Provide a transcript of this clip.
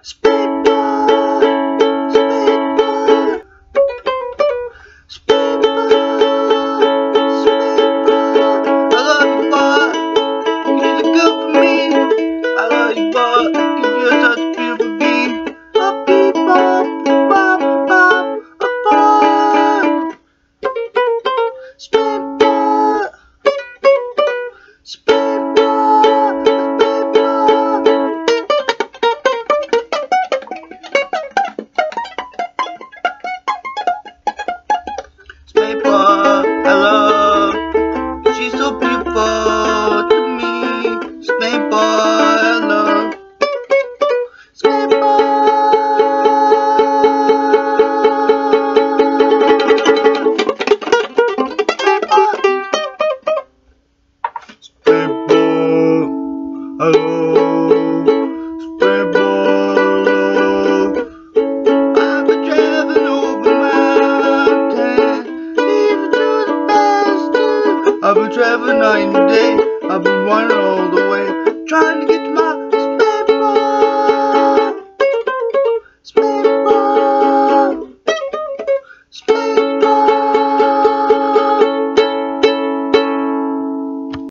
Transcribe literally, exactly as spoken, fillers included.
She's so beautiful to me. Spain boy, I love. Spain boy. Spain boy, I love. Spain boy, I've been driving over mountains, even to the best. I've been traveling night and day, I've been running all the way, trying to